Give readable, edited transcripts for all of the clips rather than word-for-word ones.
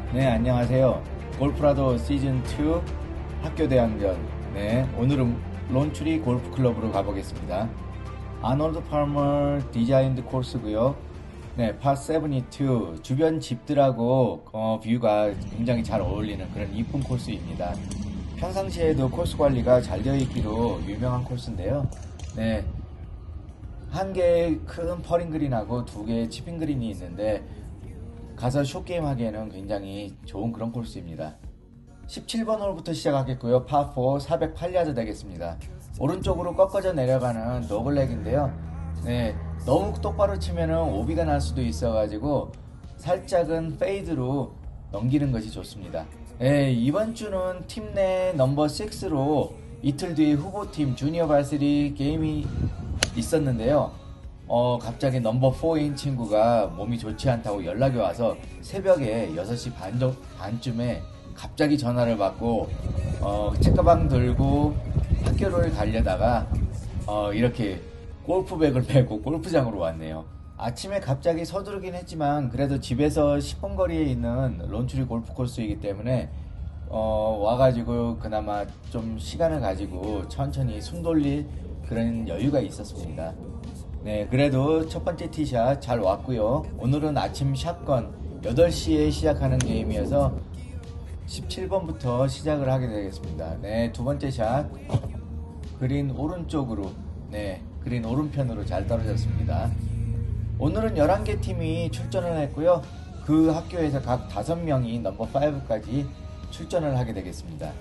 네, 안녕하세요. 골프라도 시즌2 학교대항전. 네, 오늘은 론추리 골프클럽으로 가보겠습니다. 아놀드 팔머 디자인드 코스고요. 네, 파72 주변 집들하고 뷰가 굉장히 잘 어울리는 그런 이쁜 코스입니다. 평상시에도 코스 관리가 잘 되어 있기로 유명한 코스인데요. 네, 한 개의 큰 퍼링 그린하고 두 개의 치핑 그린이 있는데 가서 숏게임 하기에는 굉장히 좋은 그런 코스입니다. 17번 홀부터 시작하겠고요. 파4 408야드 되겠습니다. 오른쪽으로 꺾어져 내려가는 더블렉인데요. 네, 너무 똑바로 치면은 오비가 날 수도 있어가지고 살짝은 페이드로 넘기는 것이 좋습니다. 네, 이번 주는 팀 내 넘버 6로 이틀 뒤에 후보팀 주니어 발스리 게임이 있었는데요. 갑자기 넘버 4인 친구가 몸이 좋지 않다고 연락이 와서 새벽에 6시 반쯤에 갑자기 전화를 받고 책가방 들고 학교를 가려다가 이렇게 골프백을 메고 골프장으로 왔네요. 아침에 갑자기 서두르긴 했지만 그래도 집에서 10분 거리에 있는 론추리 골프 코스이기 때문에 와가지고 그나마 좀 시간을 가지고 천천히 숨 돌릴 그런 여유가 있었습니다. 네, 그래도 첫 번째 티샷 잘 왔고요. 오늘은 아침 샷건 8시에 시작하는 게임이어서 17번부터 시작을 하게 되겠습니다. 네, 두 번째 샷 그린 오른쪽으로, 네, 그린 오른편으로 잘 떨어졌습니다. 오늘은 11개 팀이 출전을 했고요. 그 학교에서 각 5명이 넘버 5까지 출전을 하게 되겠습니다.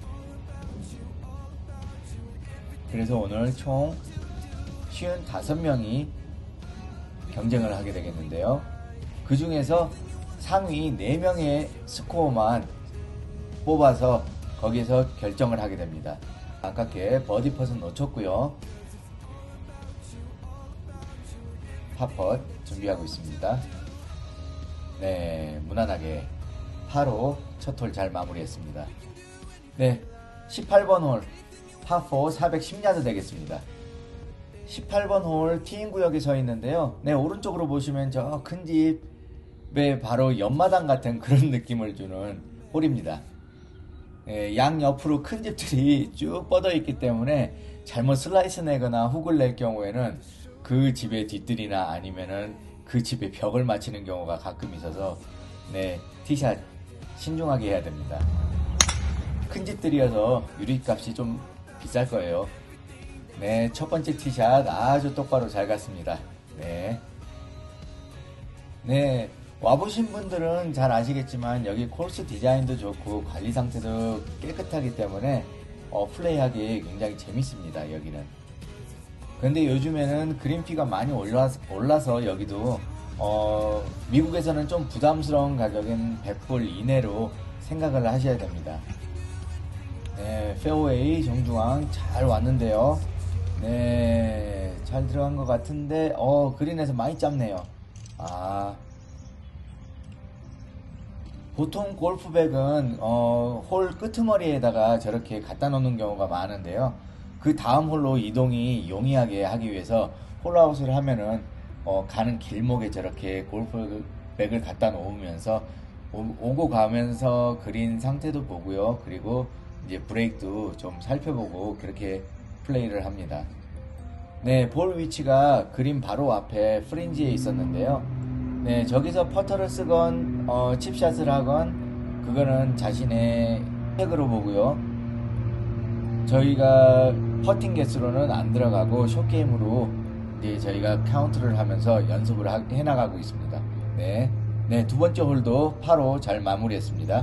그래서 오늘 총 55명이 경쟁을 하게 되겠는데요. 그 중에서 상위 4명의 스코어만 뽑아서 거기에서 결정을 하게 됩니다. 아깝게 버디 펫은 놓쳤고요. 팝펫 준비하고 있습니다. 네, 무난하게 파로 첫 홀 잘 마무리했습니다. 네, 18번 홀 파4 410야드 되겠습니다. 18번 홀 티인 구역에 서 있는데요. 네, 오른쪽으로 보시면 저 큰 집에 바로 옆마당 같은 그런 느낌을 주는 홀입니다. 네, 양 옆으로 큰 집들이 쭉 뻗어 있기 때문에 잘못 슬라이스 내거나 훅을 낼 경우에는 그 집의 뒤뜰이나 아니면은 그 집의 벽을 맞히는 경우가 가끔 있어서 네, 티샷 신중하게 해야 됩니다. 큰 집들이어서 유리값이 좀 비쌀 거예요. 네, 첫 번째 티샷 아주 똑바로 잘 갔습니다. 네. 네, 와보신 분들은 잘 아시겠지만 여기 코스 디자인도 좋고 관리 상태도 깨끗하기 때문에 플레이하기 굉장히 재밌습니다. 여기는. 근데 요즘에는 그린피가 많이 올라서 여기도 미국에서는 좀 부담스러운 가격인 100불 이내로 생각을 하셔야 됩니다. 네, 페어웨이 정중앙 잘 왔는데요. 네, 잘 들어간 것 같은데 그린에서 많이 짧네요. 보통 골프백은 홀 끄트머리에다가 저렇게 갖다 놓는 경우가 많은데요. 그 다음 홀로 이동이 용이하게 하기 위해서 홀아웃을 하면은 가는 길목에 저렇게 골프백을 갖다 놓으면서 오고 가면서 그린 상태도 보고요. 그리고 이제 브레이크도 좀 살펴보고 그렇게 플레이를 합니다. 네, 볼 위치가 그린 바로 앞에 프린지에 있었는데요. 네, 저기서 퍼터를 쓰건 칩샷을 하건 그거는 자신의 획으로 보고요. 저희가 퍼팅 개수로는 안 들어가고 숏게임으로 이제 저희가 카운트를 하면서 연습을 해나가고 있습니다. 네, 네, 두 번째 홀도 파로 잘 마무리했습니다.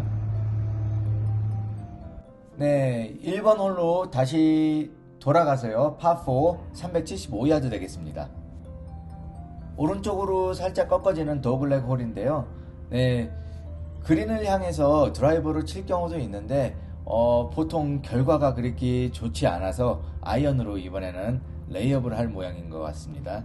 네, 1번 홀로 다시 돌아가서요. 파4 375야드 되겠습니다. 오른쪽으로 살짝 꺾어지는 더블랙 홀인데요. 네, 그린을 향해서 드라이버로 칠 경우도 있는데 보통 결과가 그렇게 좋지 않아서 아이언으로 이번에는 레이업을 할 모양인 것 같습니다.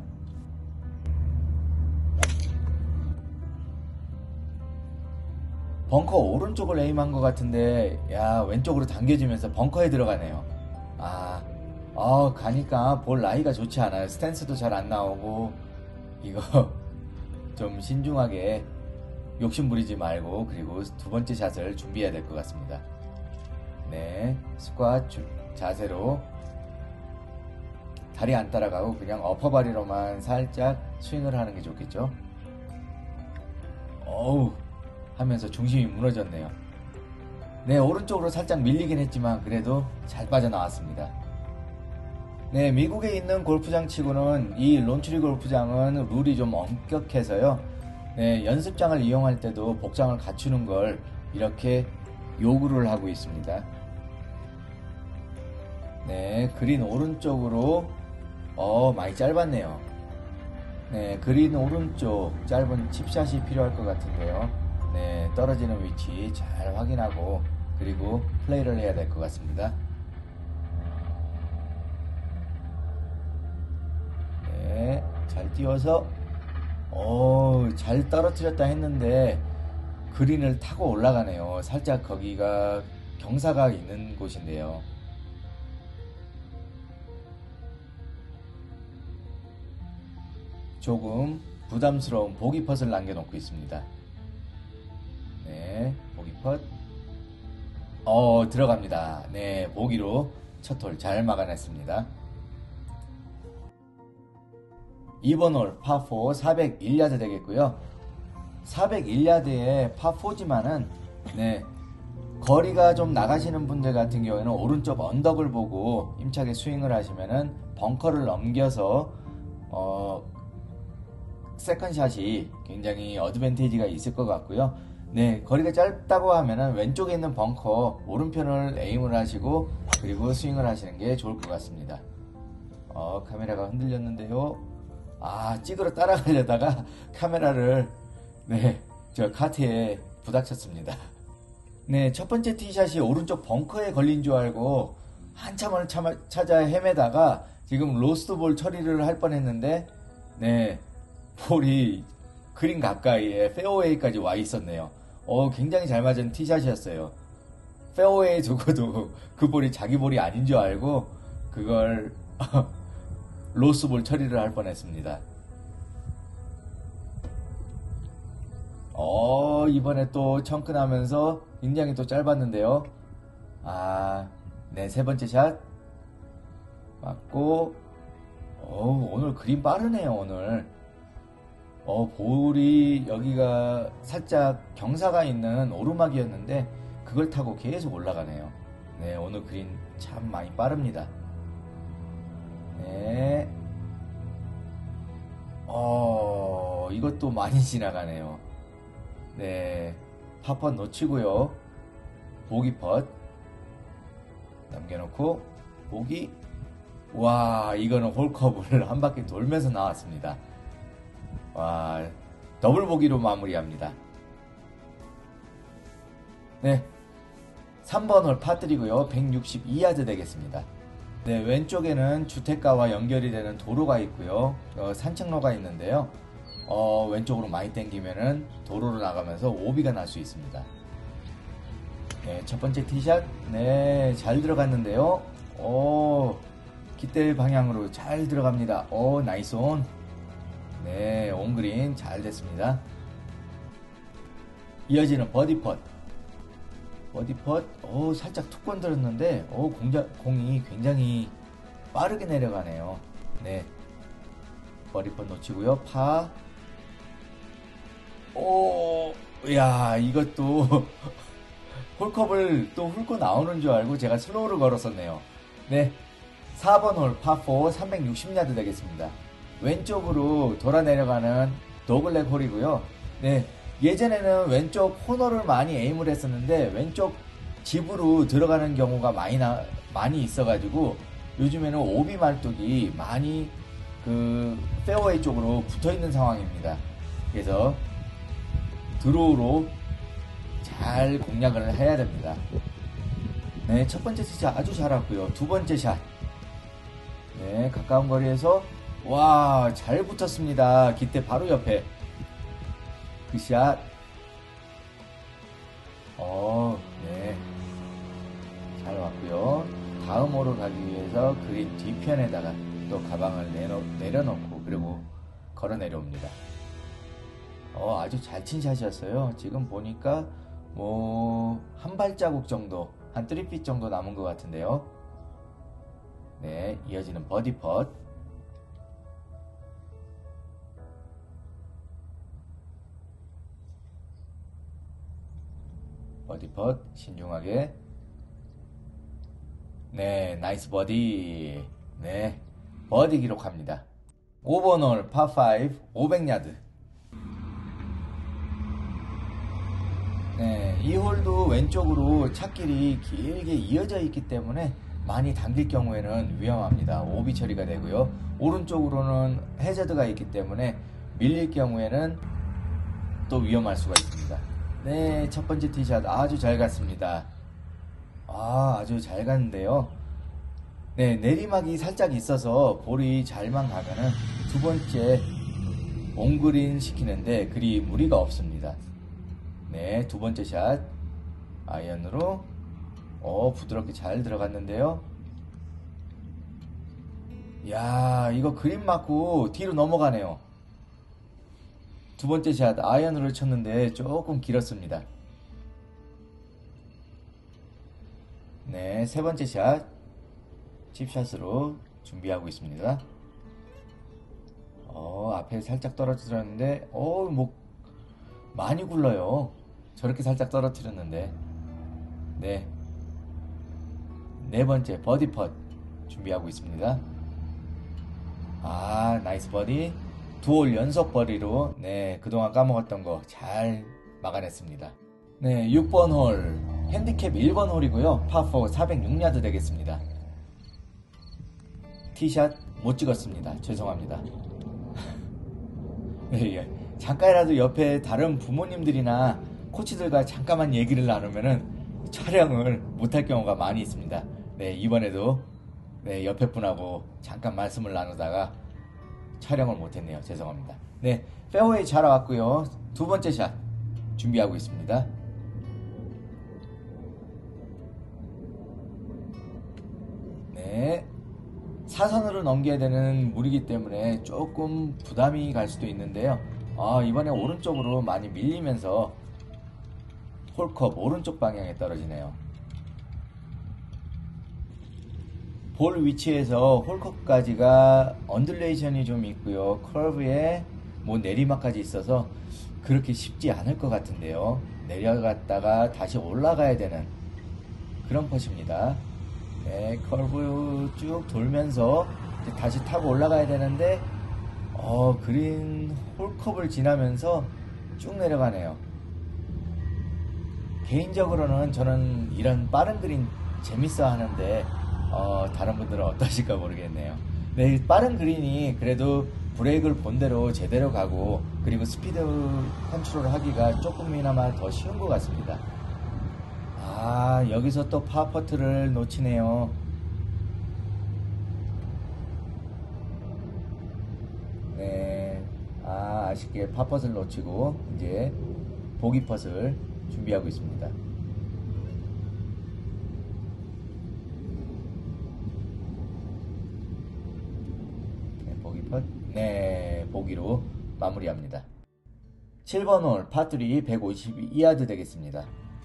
벙커 오른쪽을 에임한 것 같은데 야, 왼쪽으로 당겨지면서 벙커에 들어가네요. 가니까 볼 라이가 좋지 않아요. 스탠스도 잘 안 나오고 이거 좀 신중하게 욕심 부리지 말고 그리고 두 번째 샷을 준비해야 될 것 같습니다. 네, 스쿼트 자세로 다리 안 따라가고 그냥 어퍼바리로만 살짝 스윙을 하는 게 좋겠죠. 어우 하면서 중심이 무너졌네요. 네, 오른쪽으로 살짝 밀리긴 했지만 그래도 잘 빠져나왔습니다. 네, 미국에 있는 골프장 치고는 이 론추리 골프장은 룰이 좀 엄격해서요. 네, 연습장을 이용할 때도 복장을 갖추는 걸 이렇게 요구를 하고 있습니다. 네, 그린 오른쪽으로 많이 짧았네요. 네, 그린 오른쪽 짧은 칩샷이 필요할 것 같은데요. 네, 떨어지는 위치 잘 확인하고 그리고 플레이를 해야 될 것 같습니다. 네, 잘 띄워서 잘 떨어뜨렸다 했는데 그린을 타고 올라가네요. 살짝 거기가 경사가 있는 곳인데요. 조금 부담스러운 보기 펫을 남겨놓고 있습니다. 네, 보기 펫. 들어갑니다. 네, 보기로 첫 홀 잘 막아냈습니다. 2번 홀 파4 401야드 되겠고요. 401야드의 파4지만은 네, 거리가 좀 나가시는 분들 같은 경우에는 오른쪽 언덕을 보고 힘차게 스윙을 하시면은 벙커를 넘겨서 세컨샷이 굉장히 어드밴티지가 있을 것 같고요. 네, 거리가 짧다고 하면은 왼쪽에 있는 벙커 오른편을 에임을 하시고 그리고 스윙을 하시는 게 좋을 것 같습니다. 카메라가 흔들렸는데요. 찍으러 따라가려다가 카메라를 저 카트에 부닥쳤습니다. 네, 첫 번째 티샷이 오른쪽 벙커에 걸린 줄 알고 한참을 찾아 헤매다가 지금 로스트볼 처리를 할 뻔했는데 네, 볼이 그린 가까이에 페어웨이까지 와 있었네요. 굉장히 잘 맞은 티샷이었어요. 페어웨이에 두고도 그 볼이 자기 볼이 아닌 줄 알고 그걸 로스볼 처리를 할 뻔했습니다. 이번에 또 청끈하면서 굉장히 또 짧았는데요. 네, 세 번째 샷 맞고 오늘 그린 빠르네요. 오늘 볼이 여기가 살짝 경사가 있는 오르막이었는데 그걸 타고 계속 올라가네요. 네, 오늘 그린 참 많이 빠릅니다. 네, 이것도 많이 지나가네요. 네, 파4 놓치고요. 보기 펫 남겨놓고 보기. 와, 이거는 홀컵을 한 바퀴 돌면서 나왔습니다. 와, 더블 보기로 마무리합니다. 네, 3번 홀 파3고요. 162야드 되겠습니다. 네, 왼쪽에는 주택가와 연결이 되는 도로가 있고요. 산책로가 있는데요. 왼쪽으로 많이 당기면은 도로로 나가면서 오비가 날 수 있습니다. 네, 첫 번째 티샷 네, 잘 들어갔는데요. 깃대 방향으로 잘 들어갑니다. 나이스 온. 네, 온그린 잘 됐습니다. 이어지는 버디 펫. 살짝 툭 건드렸는데 공이 굉장히 빠르게 내려가네요. 네, 버디 펫 놓치고요. 파. 야, 이것도 홀컵을 또 훑고 나오는 줄 알고 제가 슬로우를 걸었었네요. 네, 4번 홀 파4 360야드 되겠습니다. 왼쪽으로 돌아 내려가는 도글렉 홀이고요. 네, 예전에는 왼쪽 코너를 많이 에임을 했었는데 왼쪽 집으로 들어가는 경우가 많이 있어가지고 요즘에는 오비 말뚝이 많이 그 페어웨이 쪽으로 붙어 있는 상황입니다. 그래서 드로우로 잘 공략을 해야 됩니다. 네, 첫 번째 샷 아주 잘 왔고요. 두 번째 샷. 네, 가까운 거리에서 와, 잘 붙었습니다. 깃대 바로 옆에 그 샷. 네, 잘 왔고요. 다음 호로 가기 위해서 그린 뒤편에다가 또 가방을 내려놓고 그리고 걸어 내려옵니다. 아주 잘 친 샷이었어요. 지금 보니까 뭐 한 발자국 정도, 한 3핏 정도 남은 것 같은데요. 네, 이어지는 버디 펫. 버디 펫 신중하게. 네, 나이스 버디. 네, 버디 기록합니다. 5번 홀 파5 500야드. 네, 이 홀도 왼쪽으로 찻길이 길게 이어져 있기 때문에 많이 당길 경우에는 위험합니다. 오비 처리가 되고요. 오른쪽으로는 해저드가 있기 때문에 밀릴 경우에는 또 위험할 수가 있습니다. 네, 첫 번째 티샷 아주 잘 갔습니다. 아주 잘 갔는데요. 네, 내리막이 살짝 있어서 볼이 잘만 가면은 두 번째 온그린 시키는데 그리 무리가 없습니다. 네, 두 번째 샷 아이언으로 부드럽게 잘 들어갔는데요. 야, 이거 그린 맞고 뒤로 넘어가네요. 두 번째 샷 아이언으로 쳤는데 조금 길었습니다. 네, 세 번째 샷 칩샷으로 준비하고 있습니다. 앞에 살짝 떨어뜨렸는데 뭐 많이 굴러요. 저렇게 살짝 떨어뜨렸는데. 네, 네 번째 버디 펫 준비하고 있습니다. 나이스 버디. 두 홀 연속 버디로 네, 그동안 까먹었던 거 잘 막아냈습니다. 네, 6번 홀 핸디캡 1번 홀이고요. 파4 406야드 되겠습니다. 티샷 못 찍었습니다. 죄송합니다. 네, 잠깐이라도 옆에 다른 부모님들이나 코치들과 잠깐만 얘기를 나누면은 촬영을 못할 경우가 많이 있습니다. 네, 이번에도 네, 옆에 분하고 잠깐 말씀을 나누다가 촬영을 못했네요. 죄송합니다. 네, 페어웨이 잘 왔고요. 두 번째 샷 준비하고 있습니다. 네, 사선으로 넘겨야 되는 물이기 때문에 조금 부담이 갈 수도 있는데요. 이번에 오른쪽으로 많이 밀리면서 홀컵 오른쪽 방향에 떨어지네요. 볼 위치에서 홀컵까지가 언듈레이션이 좀 있고요. 커브에 뭐 내리막까지 있어서 그렇게 쉽지 않을 것 같은데요. 내려갔다가 다시 올라가야 되는 그런 컷입니다. 네, 커브 쭉 돌면서 이제 다시 타고 올라가야 되는데 그린 홀컵을 지나면서 쭉 내려가네요. 개인적으로는 저는 이런 빠른 그린 재밌어 하는데 다른 분들은 어떠실까 모르겠네요. 네, 빠른 그린이 그래도 브레이크를 본대로 제대로 가고 그리고 스피드 컨트롤 하기가 조금이나마 더 쉬운 것 같습니다. 여기서 또 파퍼트를 놓치네요. 네, 아쉽게 파퍼트를 놓치고 이제 보기 펫을 준비하고 있습니다. 네, 보기 펫. 네, 보기로 마무리합니다. 7번 홀 파3 152야드 되겠습니다.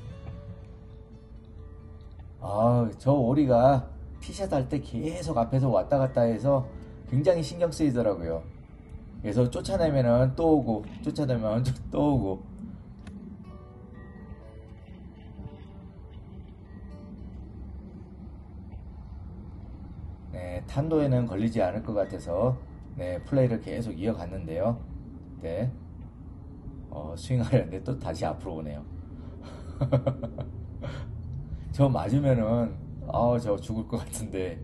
저 오리가 티샷 할 때 계속 앞에서 왔다 갔다 해서 굉장히 신경 쓰이더라고요. 그래서 쫓아내면은 또 오고, 쫓아내면 또 오고. 네, 탄도에는 걸리지 않을 것 같아서 네, 플레이를 계속 이어갔는데요. 네, 스윙하려는데 또 다시 앞으로 오네요. 저 맞으면은 저 죽을 것 같은데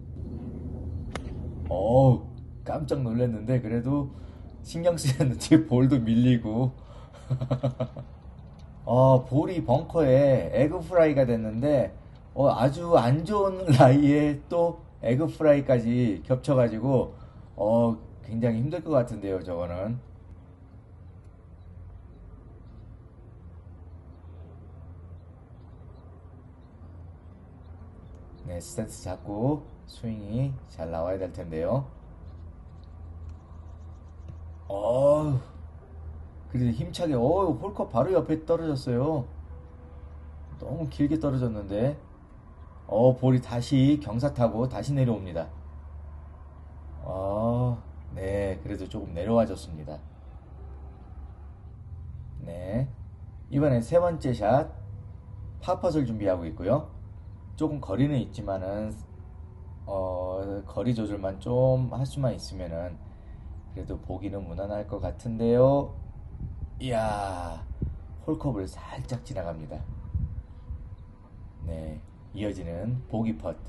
깜짝 놀랐는데 그래도 신경 쓰였는지 볼도 밀리고 볼이 벙커에 에그 프라이가 됐는데 아주 안 좋은 라이에 또 에그 프라이까지 겹쳐가지고 굉장히 힘들 것 같은데요. 저거는 네, 스탠스 잡고 스윙이 잘 나와야 될 텐데요. 그래서 힘차게, 홀컵 바로 옆에 떨어졌어요. 너무 길게 떨어졌는데, 볼이 다시 경사 타고 다시 내려옵니다. 네, 그래도 조금 내려와줬습니다. 네. 이번엔 세 번째 샷, 파펫을 준비하고 있고요. 조금 거리는 있지만은, 거리 조절만 좀 할 수만 있으면은, 그래도 보기는 무난할 것 같은데요. 이야, 홀컵을 살짝 지나갑니다. 네, 이어지는 보기 퍼트.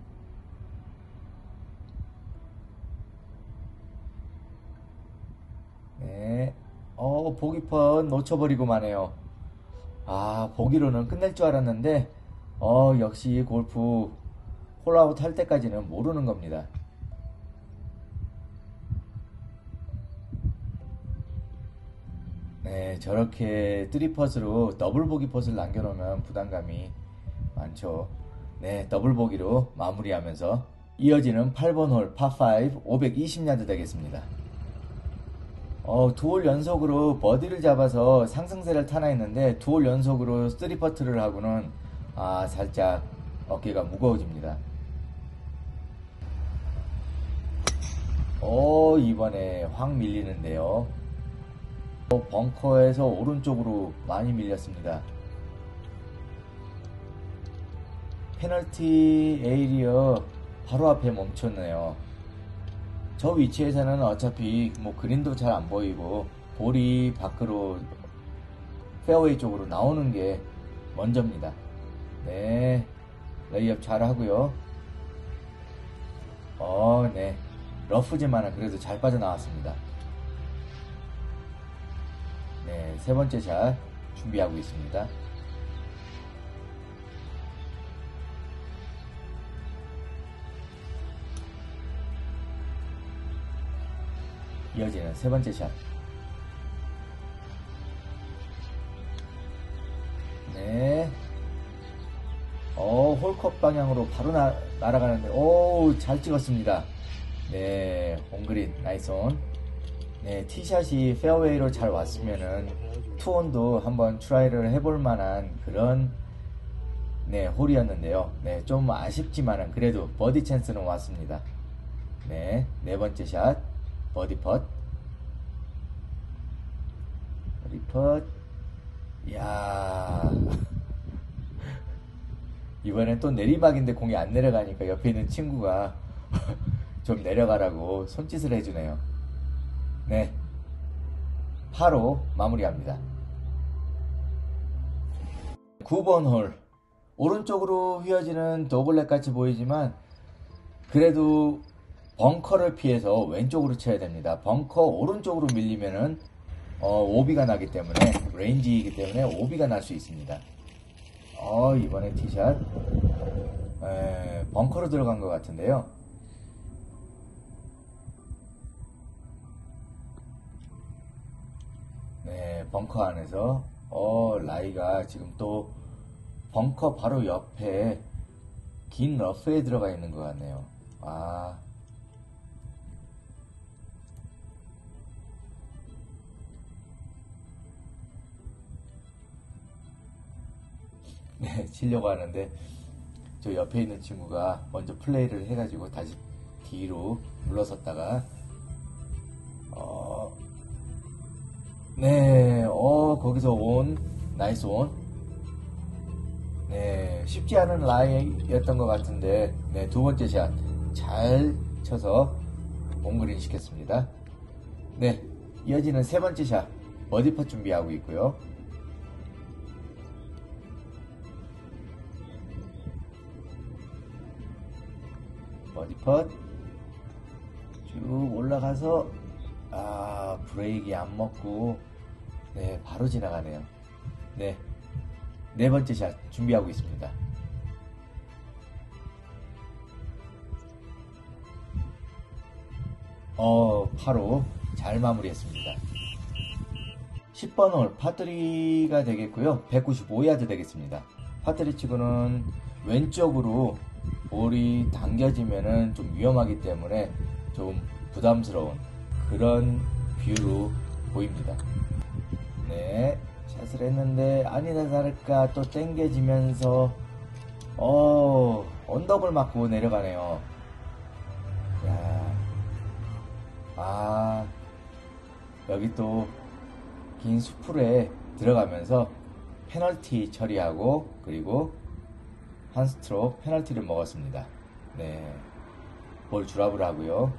네, 보기 퍼트 놓쳐버리고 마네요. 보기로는 끝낼 줄 알았는데, 역시 골프 홀아웃 할 때까지는 모르는 겁니다. 네, 저렇게 3펫으로 더블 보기 펫을 남겨놓으면 부담감이 많죠. 네, 더블 보기로 마무리하면서 이어지는 8번 홀 파5 520야드 되겠습니다. 두 홀 연속으로 버디를 잡아서 상승세를 타나 했는데 두 홀 연속으로 3퍼트를 하고는 살짝 어깨가 무거워집니다. 이번에 확 밀리는데요. 벙커에서 오른쪽으로 많이 밀렸습니다. 페널티 에이리어 바로 앞에 멈췄네요. 저 위치에서는 어차피 뭐 그린도 잘 안 보이고 볼이 밖으로 페어웨이 쪽으로 나오는 게 먼저입니다. 네, 레이업 잘 하고요. 네, 러프지만은 그래도 잘 빠져나왔습니다. 네, 세 번째 샷 준비하고 있습니다. 이어지는 세 번째 샷. 네. 홀컵 방향으로 바로 날아가는데, 잘 찍었습니다. 네, 온그린, 나이스 온. 네, 티샷이 페어웨이로 잘 왔으면은, 투온도 한번 트라이를 해볼 만한 그런, 네, 홀이었는데요. 네, 좀 아쉽지만은, 그래도 버디 찬스는 왔습니다. 네, 네 번째 샷. 버디 펫. 버디 펫. 이야. 이번엔 또 내리막인데 공이 안 내려가니까 옆에 있는 친구가 좀 내려가라고 손짓을 해주네요. 네. 파로 마무리합니다. 9번 홀. 오른쪽으로 휘어지는 더블렛 같이 보이지만, 그래도 벙커를 피해서 왼쪽으로 쳐야 됩니다. 벙커 오른쪽으로 밀리면은 오비가 나기 때문에, 레인지이기 때문에 오비가 날 수 있습니다. 이번에 티샷 벙커로 들어간 것 같은데요. 네, 벙커 안에서 라이가 지금 또 벙커 바로 옆에 긴 러프에 들어가 있는 것 같네요. 네, 치려고 하는데 저 옆에 있는 친구가 먼저 플레이를 해가지고 다시 뒤로 물러섰다가 네, 거기서 온, 나이스 온. 네, 쉽지 않은 라인이었던 것 같은데, 네, 두 번째 샷 잘 쳐서 옹그린 시켰습니다. 네, 이어지는 세 번째 샷 버디 펫 준비하고 있고요. 버디 펫 쭉 올라가서 브레이크 안 먹고, 네, 바로 지나가네요. 네, 네 번째 샷 준비하고 있습니다. 파로 잘 마무리했습니다. 10번 홀 파3가 되겠고요. 195야드 되겠습니다. 파3 치고는 왼쪽으로 볼이 당겨지면은 좀 위험하기 때문에 좀 부담스러운 그런 뷰로 보입니다. 네, 샷을 했는데 아니나 다를까 또 땡겨지면서 언덕을 맞고 내려가네요. 야, 아, 여기 또 긴 수풀에 들어가면서 페널티 처리하고 그리고 한 스트로크 페널티를 먹었습니다. 네, 볼 드랍을 하고요.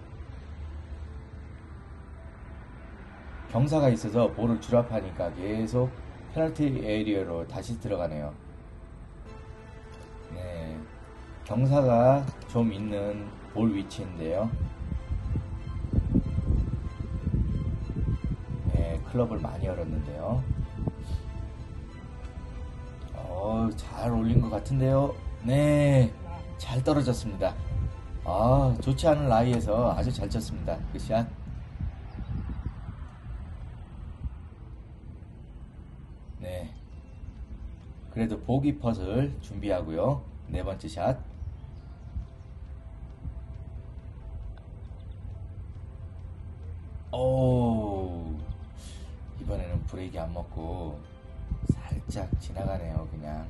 경사가 있어서 볼을 드랍하니까 계속 페널티 에리어로 다시 들어가네요. 네, 경사가 좀 있는 볼 위치인데요. 네, 클럽을 많이 열었는데요. 잘 올린 것 같은데요. 네, 잘 떨어졌습니다. 좋지 않은 라이에서 아주 잘 쳤습니다. 그 샷. 네, 그래도 보기 펫을 준비하고요. 네 번째 샷. 이번에는 브레이크 안 먹고 살짝 지나가네요. 그냥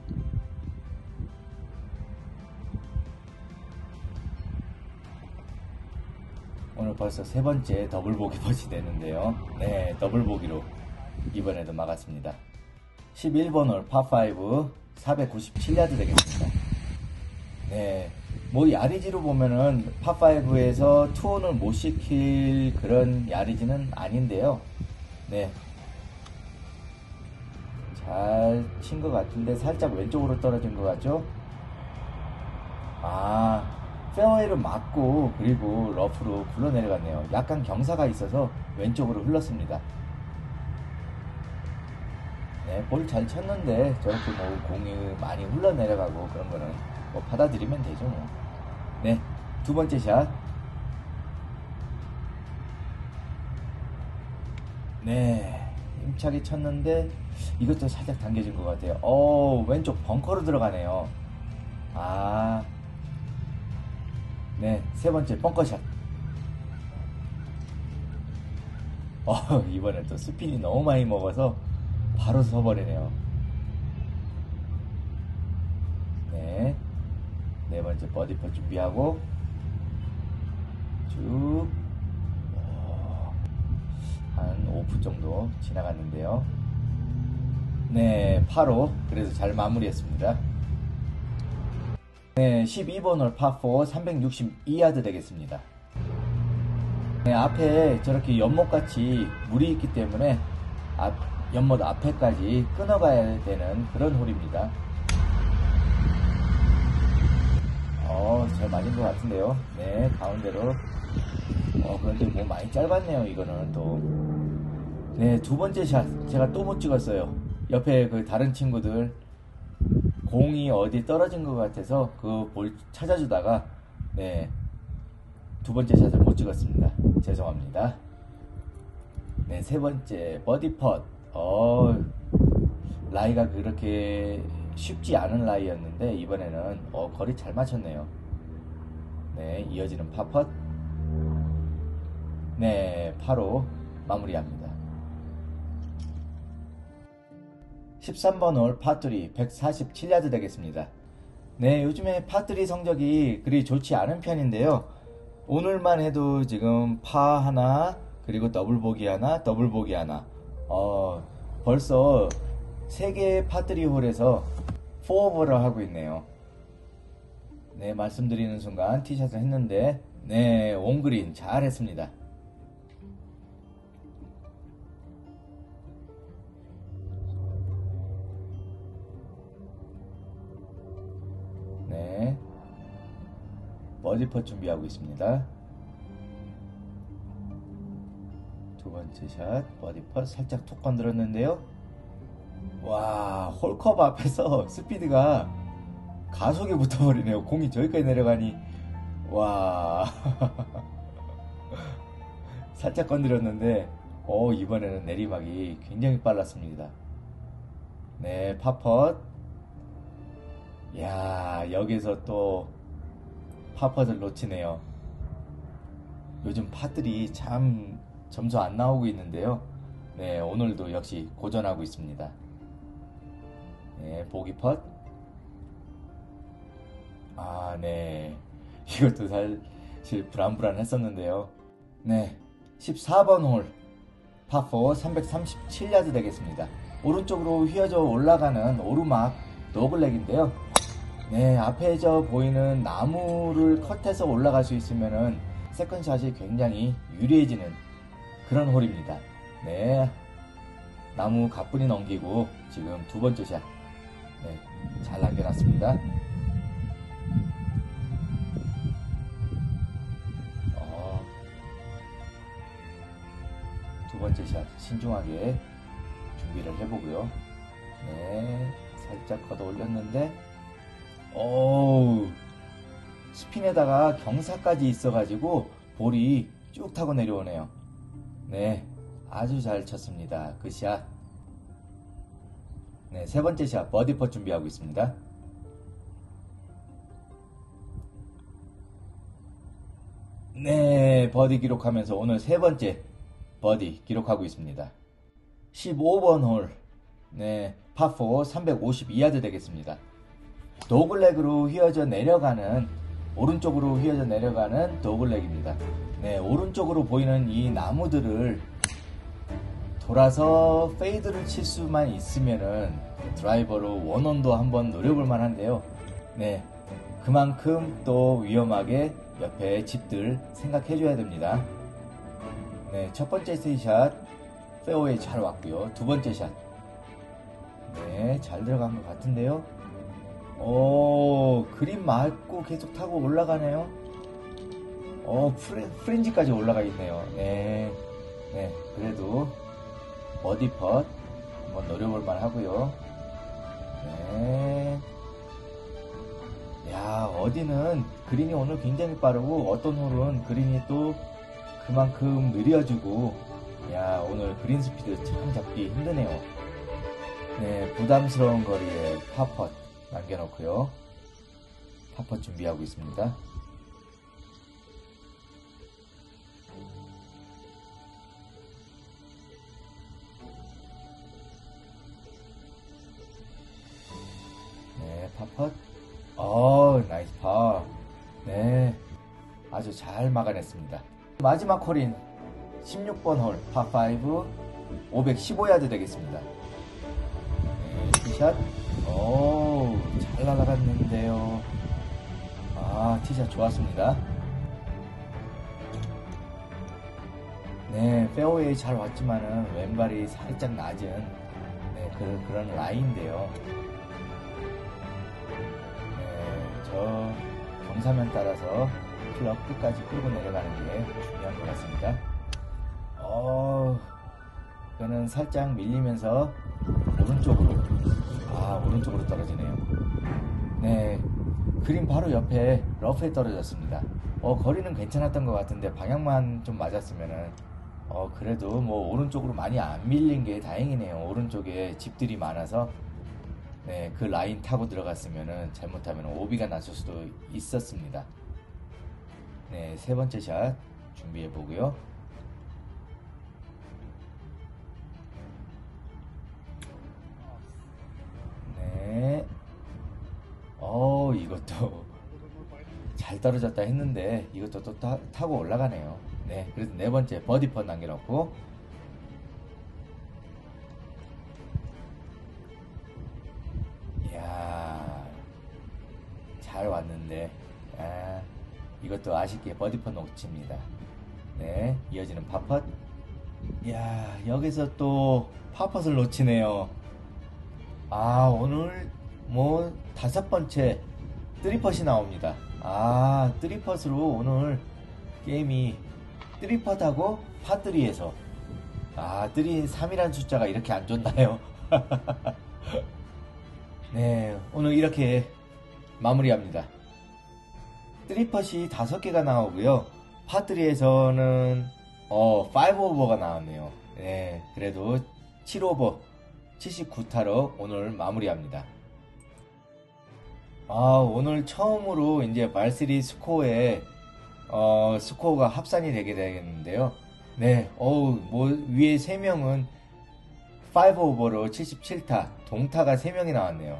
오늘 벌써 세 번째 더블 보기 펫이 되는데요. 네, 더블 보기로 이번에도 막았습니다. 11번 홀 파5 497야드 되겠습니다. 네, 뭐 야리지로 보면은 파5에서 투혼을 못 시킬 그런 야리지는 아닌데요. 네, 잘 친 것 같은데 살짝 왼쪽으로 떨어진 것 같죠? 페어웨이를 맞고 그리고 러프로 굴러 내려갔네요. 약간 경사가 있어서 왼쪽으로 흘렀습니다. 네, 볼 잘 쳤는데 저렇게 뭐 공이 많이 흘러 내려가고 그런 거는 뭐 받아들이면 되죠 뭐. 네, 두 번째 샷. 네, 힘차게 쳤는데 이것도 살짝 당겨진 것 같아요. 왼쪽 벙커로 들어가네요. 네, 세 번째 벙커샷. 이번에 또 스핀이 너무 많이 먹어서 바로 서버리네요. 네, 네 번째 버디퍼 준비하고 쭉 한 5분 정도 지나갔는데요. 네, 파로 그래서 잘 마무리했습니다. 네, 12번 홀 파4 362야드 되겠습니다. 네, 앞에 저렇게 연못같이 물이 있기 때문에 연못 앞에까지 끊어가야 되는 그런 홀입니다. 잘 맞은 것 같은데요. 네, 가운데로. 그런데 뭐 많이 짧았네요, 이거는 또. 네, 두 번째 샷. 제가 또 못 찍었어요. 옆에 그 다른 친구들 공이 어디 떨어진 것 같아서 그 볼 찾아주다가, 네, 두 번째 샷을 못 찍었습니다. 죄송합니다. 네, 세 번째 버디 펫. 라이가 그렇게 쉽지 않은 라이였는데 이번에는 거리 잘 맞췄네요. 네, 이어지는 파펫. 네, 파로 마무리합니다. 13번 홀 파3 147야드 되겠습니다. 네, 요즘에 파3 성적이 그리 좋지 않은 편인데요. 오늘만 해도 지금 파 하나, 그리고 더블 보기 하나, 더블 보기 하나. 벌써 3개의 파3 홀에서 4오버를 하고 있네요. 네, 말씀드리는 순간 티샷을 했는데, 네, 온그린 잘 했습니다. 네, 버디펫 준비하고 있습니다. 두 번째 샷, 버디펫 살짝 톡 건드렸는데요. 와, 홀컵 앞에서 스피드가 가속에 붙어버리네요. 공이 저기까지 내려가니, 와. 살짝 건드렸는데, 이번에는 내리막이 굉장히 빨랐습니다. 네, 파펫. 야, 여기서 또 파펫을 놓치네요. 요즘 파들이 참 점수 안 나오고 있는데요. 네, 오늘도 역시 고전하고 있습니다. 네, 보기 펫. 아, 네. 이것도 사실 불안불안했었는데요. 네, 14번 홀 파4 337야드 되겠습니다. 오른쪽으로 휘어져 올라가는 오르막 노블랙인데요. 네, 앞에 저 보이는 나무를 컷해서 올라갈 수 있으면은 세컨샷이 굉장히 유리해지는 그런 홀입니다. 네, 나무 가뿐히 넘기고 지금 두 번째 샷, 네, 잘 남겨놨습니다. 두 번째 샷 신중하게 준비를 해보고요. 네, 살짝 걷어 올렸는데, 스핀에다가 경사까지 있어가지고 볼이 쭉 타고 내려오네요. 네, 아주 잘 쳤습니다. 그 샷. 네, 세 번째 샷 버디 펫 준비하고 있습니다. 네, 버디 기록하면서 오늘 세 번째 버디 기록하고 있습니다. 15번 홀, 네, 파4 352야드 되겠습니다. 도글렉으로 휘어져 내려가는, 오른쪽으로 휘어져 내려가는 도글렉입니다. 네, 오른쪽으로 보이는 이 나무들을 돌아서 페이드를 칠 수만 있으면은 드라이버로 원원도 한번 노려볼 만한데요. 네, 그만큼 또 위험하게 옆에 집들 생각해 줘야 됩니다. 네, 첫 번째 세이샷 페어웨이 잘 왔고요. 두 번째 샷, 네, 잘 들어간 것 같은데요. 그림 맞고 계속 타고 올라가네요. 프린지까지 올라가 있네요. 네, 네, 그래도 버디 펫 한번 노려볼 만 하고요. 네, 야, 어디는 그린이 오늘 굉장히 빠르고 어떤 홀은 그린이 또 그만큼 느려지고, 야, 오늘 그린 스피드 참 잡기 힘드네요. 네, 부담스러운 거리에 파펫 남겨놓고요. 파펫 준비하고 있습니다. 네, 파펫. 나이스 파. 네, 아주 잘 막아냈습니다. 마지막 홀인 16번 홀 파5 515야드 되겠습니다. 네, 티샷. 잘 날아갔는데요. 티샷 좋았습니다. 네, 페어웨이 잘 왔지만은 왼발이 살짝 낮은, 네, 그런 라인인데요. 네, 저 경사면 따라서 클럽 끝까지 끌고 내려가는 게 중요한 것 같습니다. 이거는 살짝 밀리면서 오른쪽으로 떨어지네요. 네, 그림 바로 옆에 러프에 떨어졌습니다. 거리는 괜찮았던 것 같은데 방향만 좀 맞았으면은 그래도 뭐 오른쪽으로 많이 안 밀린 게 다행이네요. 오른쪽에 집들이 많아서, 네, 그 라인 타고 들어갔으면은 잘못하면 오비가 났을 수도 있었습니다. 네, 세 번째 샷 준비해 보고요. 네, 이것도 잘 떨어졌다 했는데 이것도 또 타고 올라가네요. 네, 그래서 네 번째 버디 펀 남겨놓고, 이야, 잘 왔는데, 이것도 아쉽게 버디 펀 놓칩니다. 네, 이어지는 파펫. 이야, 여기서 또 파펫을 놓치네요. 오늘 뭐 다섯 번째 쓰리펫이 나옵니다. 쓰리펫으로 오늘 게임이 쓰리펫하고 파3에서, 3이란 숫자가 이렇게 안 좋나요? 네, 오늘 이렇게 마무리합니다. 쓰리펫이 5개가 나오고요. 파3에서는 5오버가 나왔네요. 네, 그래도 7오버 79타로 오늘 마무리합니다. 오늘 처음으로 이제 말3 스코어에 스코어가 합산이 되게 되겠는데요. 네, 뭐 위에 3명은 5오버로 77타, 동타가 3명이 나왔네요.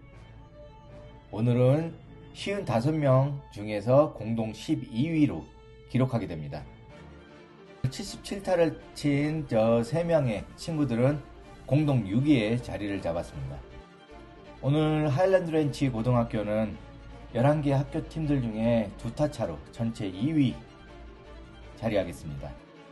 오늘은 55명 중에서 공동 12위로 기록하게 됩니다. 77타를 친 저 3명의 친구들은 공동 6위에 자리를 잡았습니다. 오늘 하일랜드 렌치 고등학교는 11개 학교 팀들 중에 2타 차로 전체 2위 자리하겠습니다.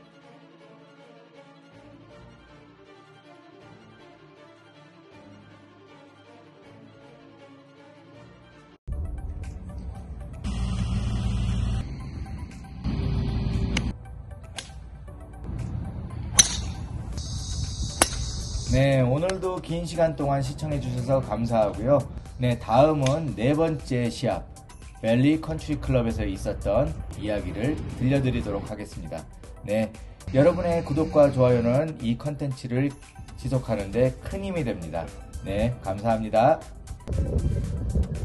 네, 오늘도 긴 시간 동안 시청해 주셔서 감사하고요. 네, 다음은 4번째 시합 밸리 컨트리 클럽에서 있었던 이야기를 들려드리도록 하겠습니다. 네, 여러분의 구독과 좋아요는 이 컨텐츠를 지속하는 데 큰 힘이 됩니다. 네, 감사합니다.